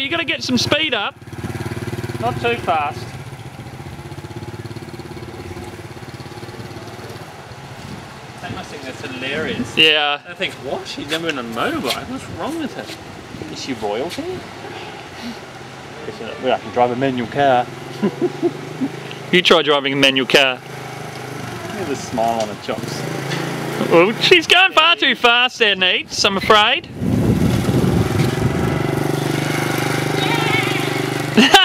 you got to get some speed up. Not too fast. They must think that's hilarious. Yeah. They think, what? She's never been on a motorbike. What's wrong with her? Is she royalty? Well, I can drive a manual car. You try driving a manual car. Look at the smile on her chops. Well, she's going far too fast there, Neats, I'm afraid.